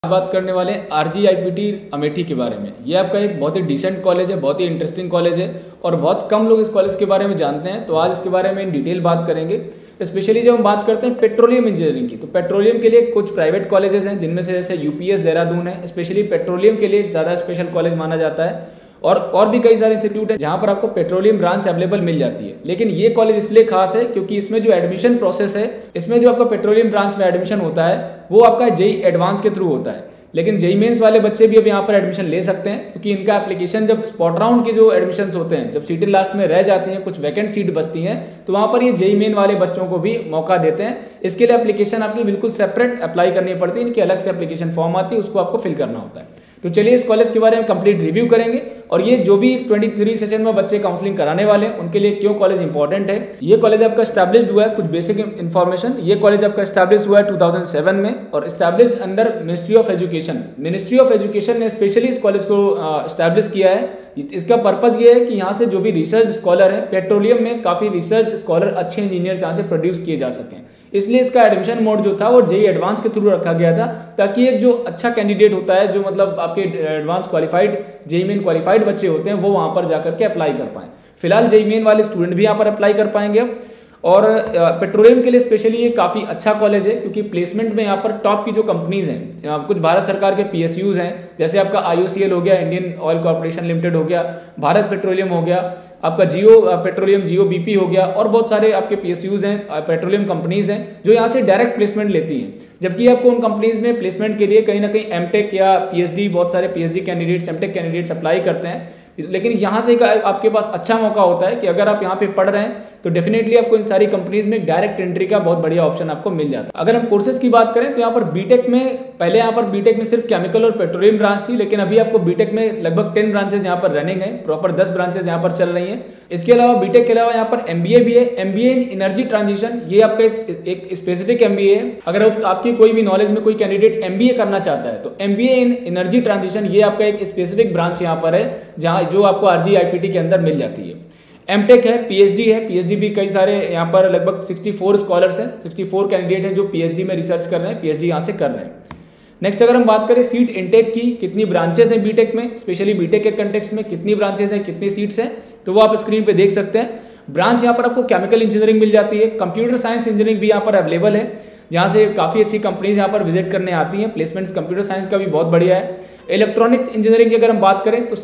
बात करने वाले हैं RGIPT अमेठी के बारे में। ये आपका एक बहुत ही डिसेंट कॉलेज है, बहुत ही इंटरेस्टिंग कॉलेज है और बहुत कम लोग इस कॉलेज के बारे में जानते हैं। तो आज इसके बारे में इन डिटेल बात करेंगे। स्पेशली जब हम बात करते हैं पेट्रोलियम इंजीनियरिंग की, तो पेट्रोलियम के लिए कुछ प्राइवेट कॉलेजेस हैं जिनमें से जैसे UPS देहरादून है, स्पेशली पेट्रोलियम के लिए ज़्यादा स्पेशल कॉलेज माना जाता है। और भी कई सारे इंस्टीट्यूट हैं जहाँ पर आपको पेट्रोलियम ब्रांच अवेलेबल मिल जाती है। लेकिन ये कॉलेज इसलिए खास है क्योंकि इसमें जो एडमिशन प्रोसेस है, इसमें जो आपका पेट्रोलियम ब्रांच में एडमिशन होता है वो आपका JEE एडवांस के थ्रू होता है। लेकिन JEE मेंस वाले बच्चे भी अब यहाँ पर एडमिशन ले सकते हैं क्योंकि इनका एप्लीकेशन जब स्पॉट राउंड के जो एडमिशन्स होते हैं, जब सीटें लास्ट में रह जाती हैं, कुछ वैकेंट सीट बचती हैं, तो वहाँ पर ये JEE मेन वाले बच्चों को भी मौका देते हैं। इसके लिए एप्लीकेशन आपकी बिल्कुल सेपरेट अप्लाई करनी पड़ती है, इनकी अलग से एप्लीकेशन फॉर्म आती है, उसको आपको फिल करना होता है। तो चलिए इस कॉलेज के बारे में कंप्लीट रिव्यू करेंगे और ये जो भी 23 सेशन में बच्चे काउंसलिंग कराने वाले हैं उनके लिए क्यों कॉलेज इंपॉर्टेंट है। ये कॉलेज आपका एस्टैब्लिश्ड हुआ है, कुछ बेसिक इन्फॉर्मेशन। ये कॉलेज आपका एस्टैब्लिश हुआ है 2007 में और established under ministry of education. Ministry of education ने स्पेशली इस कॉलेज को एस्टैब्लिश किया है। इसका पर्पज ये है कि यहाँ से जो भी रिसर्च स्कॉलर है, पेट्रोलियम में काफ़ी रिसर्च स्कॉलर, अच्छे इंजीनियर्स यहाँ से प्रोड्यूस किए जा सकें। इसलिए इसका एडमिशन मोड जो था वो JEE एडवांस के थ्रू रखा गया था, ताकि एक जो अच्छा कैंडिडेट होता है, जो मतलब आपके advance qualified JEE main qualified बच्चे होते हैं, वो वहाँ पर जाकर के अप्लाई कर पाएँ। फिलहाल JEE मेन वाले स्टूडेंट भी यहाँ पर अप्लाई कर पाएंगे अब। और पेट्रोलियम के लिए स्पेशली ये काफ़ी अच्छा कॉलेज है क्योंकि प्लेसमेंट में यहाँ पर टॉप की जो कंपनीज हैं, कुछ भारत सरकार के PSUs हैं, जैसे आपका IOCL हो गया, इंडियन ऑयल कॉर्पोरेशन लिमिटेड हो गया, भारत पेट्रोलियम हो गया, आपका पेट्रोलियम जियो BP हो गया, और बहुत सारे आपके PSUs हैं, पेट्रोलियम कंपनीज हैं जो यहाँ से डायरेक्ट प्लेसमेंट लेती हैं। जबकि आपको उन कंपनीज में प्लेसमेंट के लिए कहीं ना कहीं MTech या PhD, बहुत सारे PhD candidates, MTech candidates apply करते हैं। लेकिन यहाँ से आपके पास अच्छा मौका होता है कि अगर आप यहाँ पे पढ़ रहे हैं तो डेफिनेटली आपको इन सारी कंपनीज में डायरेक्ट एंट्री का बहुत बढ़िया ऑप्शन आपको मिल जाता है। अगर हम कोर्सेज की बात करें तो यहाँ पर बीटेक में, पहले यहाँ पर बीटेक में सिर्फ केमिकल और पेट्रोलियम ब्रांच थी, लेकिन अभी आपको बीटेक में लगभग 10 ब्रांचेज यहाँ पर रनिंग है, प्रॉपर 10 ब्रांचेज यहाँ पर चल रही हैं। इसके अलावा बीटेक के अलावा यहाँ पर MBA भी है, MBA इन एनर्जी ट्रांजिशन। ये आपका एक स्पेसिफिक MBA है। अगर आपकी कोई भी नॉलेज में कोई कैंडिडेट MBA करना चाहता है तो MBA इन एनर्जी ट्रांजिशन ये आपका एक स्पेसिफिक ब्रांच यहाँ पर है, जहाँ जो आपको RGIPT के अंदर मिल जाती है। MTech है, PhD है, PhD भी कई सारे यहाँ पर लगभग 64 स्कॉलर्स हैं, 64 कैंडिडेट हैं जो PhD में रिसर्च कर रहे हैं, PhD यहाँ से कर रहे हैं। नेक्स्ट अगर हम बात करें सीट इनटेक की, कितनी ब्रांचेस हैं बीटेक में, स्पेशली बीटेक के कंटेक्स्ट में कितनी ब्रांचेस हैं, कितनी सीट्स हैं, तो वो आप स्क्रीन पे देख सकते हैं। ब्रांच यहाँ पर आपको केमिकल इंजीनियरिंग मिल जाती है, कंप्यूटर साइंस इंजीनियरिंग भी यहाँ पर अवेलेबल है, जहाँ से काफ़ी अच्छी कंपनीज यहाँ पर विजिट करने आती हैं। प्लेसमेंट्स कंप्यूटर साइंस का भी बहुत बढ़िया है। इलेक्ट्रॉनिक्स इंजीनियरिंग की अगर हम बात करें तो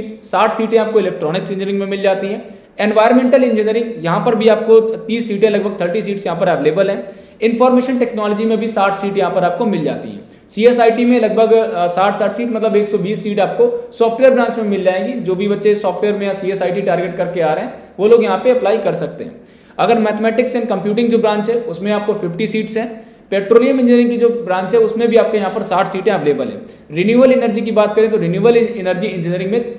60 सीटें आपको इलेक्ट्रॉनिक्स इंजीनियरिंग में मिल जाती हैं। एनवायरमेंटल इंजीनियरिंग यहाँ पर भी आपको 30 सीटें, लगभग 30 सीट्स यहाँ पर अवेलेबल हैं। इंफॉर्मेशन टेक्नोलॉजी में भी 60 सीट यहाँ पर आपको मिल जाती है। CSIT में लगभग 60 सीट, मतलब 120 सीट आपको सॉफ्टवेयर ब्रांच में मिल जाएंगी। जो भी बच्चे सॉफ्टवेयर में या CSIT टारगेट करके आ रहे हैं वो लोग यहाँ पे अप्लाई कर सकते हैं। अगर मैथमेटिक्स एंड कंप्यूटिंग जो ब्रांच है उसमें आपको 50 सीट्स हैं। पेट्रोलियम इंजीनियरिंग की जो ब्रांच है उसमें भी आपके यहाँ पर 60 सीटें अवेलेबल हैं। रिन्यूएबल एनर्जी की बात करें तो रिन्यूएबल एनर्जी इंजीनियरिंग में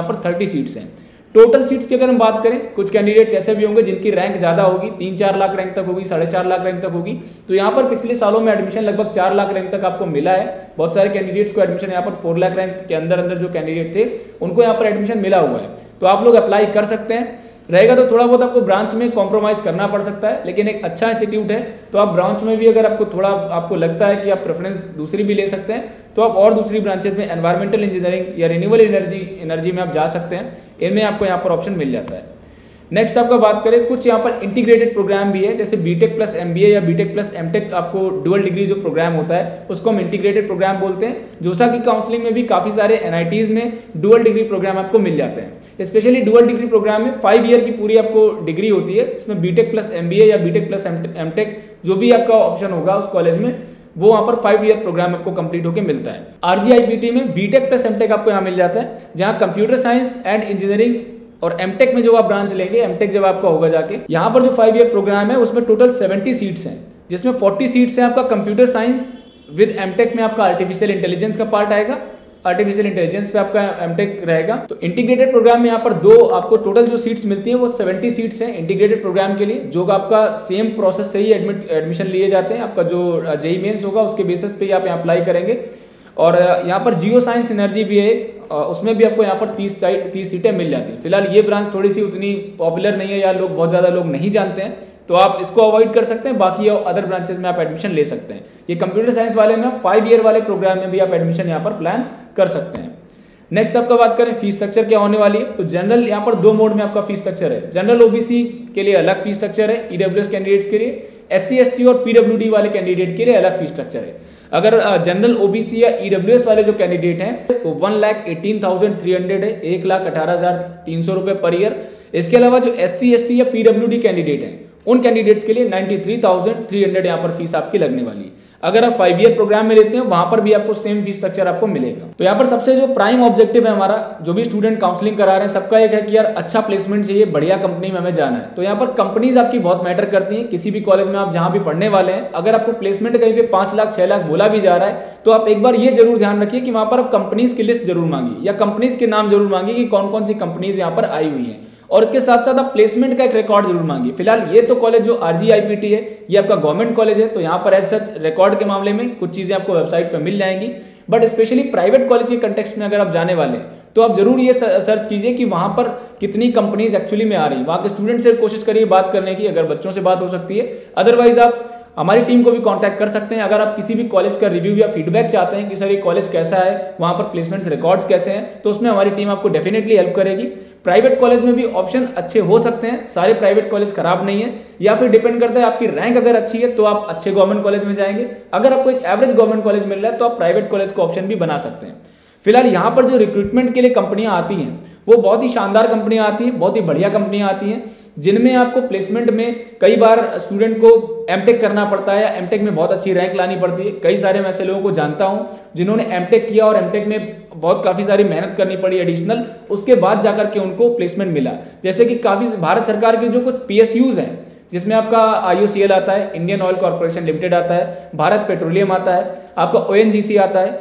30 सीट्स हैं। टोटल सीट्स की अगर हम बात करें, कुछ कैंडिडेट्स ऐसे भी होंगे जिनकी रैंक ज़्यादा होगी, 3-4 लाख रैंक तक होगी, 4.5 लाख रैंक तक होगी। तो यहाँ पर पिछले सालों में एडमिशन लगभग 4 लाख रैंक तक आपको मिला है। बहुत सारे कैंडिडेट्स को एडमिशन यहाँ पर 4 लाख रैंक के अंदर जो कैंडिडेट थे उनको यहाँ पर एडमिशन मिला हुआ है। तो आप लोग अप्लाई कर सकते हैं। रहेगा तो थोड़ा बहुत आपको ब्रांच में कॉम्प्रोमाइज़ करना पड़ सकता है, लेकिन एक अच्छा इंस्टीट्यूट है तो आप ब्रांच में भी, अगर आपको लगता है कि आप प्रेफरेंस दूसरी भी ले सकते हैं तो आप और दूसरी ब्रांचेज में एनवायरमेंटल इंजीनियरिंग या रिन्यूएबल एनर्जी में आप जा सकते हैं। इनमें आपको यहाँ पर ऑप्शन मिल जाता है। नेक्स्ट आपका बात करें, कुछ यहाँ पर इंटीग्रेटेड प्रोग्राम भी है, जैसे बीटेक प्लस MBA या बीटेक प्लस MTech, आपको डुअल डिग्री जो प्रोग्राम होता है उसको हम इंटीग्रेटेड प्रोग्राम बोलते हैं। जोसा की काउंसलिंग में भी काफ़ी सारे NITs में डुअल डिग्री प्रोग्राम आपको मिल जाते हैं। स्पेशली डुअल डिग्री प्रोग्राम में 5 ईयर की पूरी आपको डिग्री होती है, इसमें बीटेक प्लस MBA या बीटेक प्लस MTech जो भी आपका ऑप्शन होगा उस कॉलेज में, वो वहाँ पर 5 ईयर प्रोग्राम आपको कंप्लीट होकर मिलता है। RGIPT में बीटेक प्लस MTech आपको यहाँ मिल जाता है, जहाँ कंप्यूटर साइंस एंड इंजीनियरिंग और MTech में जो आप ब्रांच लेंगे, MTech जब आपका होगा जाके, यहाँ पर जो 5 ईयर प्रोग्राम है उसमें टोटल 70 सीट्स हैं, जिसमें 40 सीट्स हैं आपका कंप्यूटर साइंस विद MTech में आपका आर्टिफिशियल इंटेलिजेंस का पार्ट आएगा, आर्टिफिशियल इंटेलिजेंस पे आपका MTech रहेगा। तो इंटीग्रेटेड प्रोग्राम में यहाँ पर आपको टोटल जो सीट्स मिलती हैं वो 70 सीट्स हैं इंटीग्रेटेड प्रोग्राम के लिए, जो आपका सेम प्रोसेस से ही एडमिशन लिए जाते हैं। आपका जो JEE मेंस होगा उसके बेसिस पे आप यहाँ अप्लाई करेंगे। और यहाँ पर जियो साइंस एनर्जी भी है, उसमें भी आपको यहाँ पर 30 सीटें मिल जाती हैं। फिलहाल ये ब्रांच थोड़ी सी उतनी पॉपुलर नहीं है या बहुत ज़्यादा लोग नहीं जानते हैं, तो आप इसको अवॉइड कर सकते हैं। बाकी अदर ब्रांचेस में आप एडमिशन ले सकते हैं। ये कंप्यूटर साइंस वाले में 5 ईयर वाले प्रोग्राम में भी आप एडमिशन यहाँ पर प्लान कर सकते हैं। नेक्स्ट आपका बात करें फीस स्ट्रक्चर क्या होने वाली है, तो जनरल यहाँ पर 2 मोड में आपका फीस स्ट्रक्चर है। जनरल ओबीसी के लिए अलग फीस स्ट्रक्चर है, ईडब्ल्यूएस कैंडिडेट्स के लिए, SC ST और पीडब्ल्यूडी वाले कैंडिडेट के लिए अलग फीस स्ट्रक्चर है। अगर जनरल ओबीसी या ईडब्ल्यूएस वाले जो कैंडिडेट हैं तो 1,18,300 है, 1,18,300 रुपये पर ईयर। इसके अलावा जो SC ST या पीडब्ल्यूडी कैंडिडेट हैं उन कैंडिडेट्स के लिए 93,300 यहाँ पर फीस आपकी लगने वाली है। अगर आप 5 ईयर प्रोग्राम में लेते हैं वहां पर भी आपको सेम फीस स्ट्रक्चर आपको मिलेगा। तो यहाँ पर सबसे जो प्राइम ऑब्जेक्टिव है हमारा, जो भी स्टूडेंट काउंसलिंग करा रहे हैं सबका एक है कि यार अच्छा प्लेसमेंट चाहिए, बढ़िया कंपनी में हमें जाना है। तो यहाँ पर कंपनीज आपकी बहुत मैटर करती हैं। किसी भी कॉलेज में आप जहां भी पढ़ने वाले हैं, अगर आपको प्लेसमेंट कहीं पे 5 लाख 6 लाख बोला भी जा रहा है, तो आप एक बार ये जरूर ध्यान रखिए कि वहां पर आप कंपनीज की लिस्ट जरूर मांगिए या कंपनीज के नाम जरूर मांगिए कि कौन कौन सी कंपनीज यहाँ पर आई हुई है, और इसके साथ साथ आप प्लेसमेंट का एक रिकॉर्ड जरूर मांगिए। फिलहाल ये तो कॉलेज जो RGIPT है ये आपका गवर्नमेंट कॉलेज है, तो यहाँ पर एज सच रिकॉर्ड के मामले में कुछ चीजें आपको वेबसाइट पर मिल जाएंगी। बट स्पेशली प्राइवेट कॉलेज के कंटेक्स्ट में अगर आप जाने वाले हैं तो आप जरूर ये सर्च कीजिए कि वहां पर कितनी कंपनीज एक्चुअली में आ रही है। वहां के स्टूडेंट से कोशिश करिए बात करने की, अगर बच्चों से बात हो सकती है। अदरवाइज आप हमारी टीम को भी कांटेक्ट कर सकते हैं। अगर आप किसी भी कॉलेज का रिव्यू या फीडबैक चाहते हैं कि सर ये कॉलेज कैसा है, वहां पर प्लेसमेंट्स रिकॉर्ड्स कैसे हैं, तो उसमें हमारी टीम आपको डेफिनेटली हेल्प करेगी। प्राइवेट कॉलेज में भी ऑप्शन अच्छे हो सकते हैं, सारे प्राइवेट कॉलेज खराब नहीं है, या फिर डिपेंड करता है आपकी रैंक अगर अच्छी है तो आप अच्छे गवर्नमेंट कॉलेज में जाएंगे। अगर आपको एक एवरेज गवर्नमेंट कॉलेज मिल रहा है तो आप प्राइवेट कॉलेज का ऑप्शन भी बना सकते हैं। फिलहाल यहाँ पर जो रिक्रूटमेंट के लिए कंपनियां आती हैं वो बहुत ही शानदार कंपनियां आती हैं, बहुत ही बढ़िया कंपनियां आती हैं, जिनमें आपको प्लेसमेंट में कई बार स्टूडेंट को एमटेक करना पड़ता है या एमटेक में बहुत अच्छी रैंक लानी पड़ती है। कई सारे मैं ऐसे लोगों को जानता हूं जिन्होंने एमटेक किया और एमटेक में बहुत काफ़ी सारी मेहनत करनी पड़ी एडिशनल, उसके बाद जाकर के उनको प्लेसमेंट मिला। जैसे कि काफ़ी भारत सरकार के जो कुछ PSUs हैं, जिसमें आपका IOCL आता है, इंडियन ऑयल कॉर्पोरेशन लिमिटेड आता है, भारत पेट्रोलियम आता है, आपका ONGC आता है,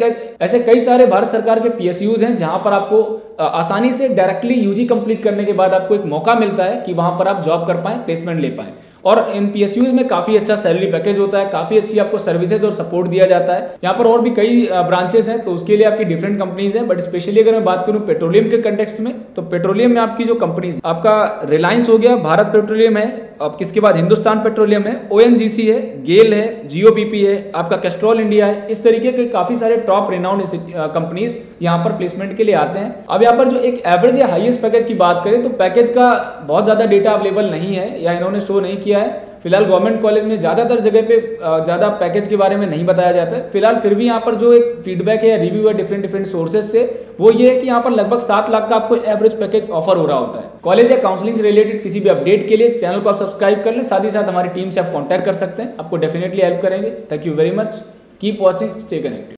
ऐसे कई सारे भारत सरकार के PSUs हैं जहां पर आपको आसानी से डायरेक्टली UG कंप्लीट करने के बाद आपको एक मौका मिलता है कि वहां पर आप जॉब कर पाएं, प्लेसमेंट ले पाएं। और इन PSUs में काफ़ी अच्छा सैलरी पैकेज होता है, काफ़ी अच्छी आपको सर्विसेज और सपोर्ट दिया जाता है। यहाँ पर और भी कई ब्रांचेस हैं, तो उसके लिए आपकी डिफरेंट कंपनीज हैं। बट स्पेशली अगर मैं बात करूँ पेट्रोलियम के कंटेक्स्ट में, तो पेट्रोलियम में आपकी जो कंपनीज, आपका रिलायंस हो गया, भारत पेट्रोलियम है, अब किसके बाद हिंदुस्तान पेट्रोलियम है, ONGC है, गेल है, GOBP है, आपका कैस्ट्रॉल इंडिया है, इस तरीके के काफ़ी सारे टॉप रिनाउंड कंपनीज यहाँ पर प्लेसमेंट के लिए आते हैं। अब यहाँ पर जो एक एवरेज या हाईएस्ट पैकेज की बात करें तो पैकेज का बहुत ज़्यादा डेटा अवेलेबल नहीं है या इन्होंने शो नहीं किया है। फिलहाल गवर्नमेंट कॉलेज में ज़्यादातर जगह पे ज़्यादा पैकेज के बारे में नहीं बताया जाता है। फिलहाल फिर भी यहाँ पर जो एक फीडबैक है या रिव्यू है डिफरेंट सोर्सेज से, वो ये है कि यहाँ पर लगभग 7 लाख का आपको एवरेज पैकेज ऑफर हो रहा होता है। कॉलेज या काउंसलिंग से रिलेटेड किसी भी अपडेट के लिए चैनल को आप सब्सक्राइब कर लें, साथ ही साथ हमारी टीम से आप कॉन्टैक्ट कर सकते हैं, आपको डेफिनेटली हेल्प करेंगे। Thank you very much, keep watching, stay connected.